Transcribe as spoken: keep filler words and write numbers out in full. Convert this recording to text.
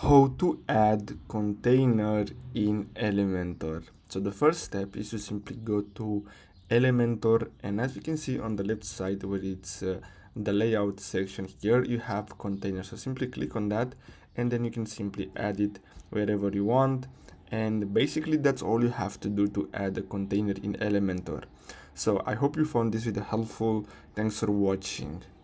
How to add container in Elementor. So the first step is to simply go to Elementor, and as you can see on the left side where it's uh, the layout section here, you have container. So simply click on that and then you can simply add it wherever you want. And basically that's all you have to do to add a container in Elementor. So I hope you found this video helpful. Thanks for watching.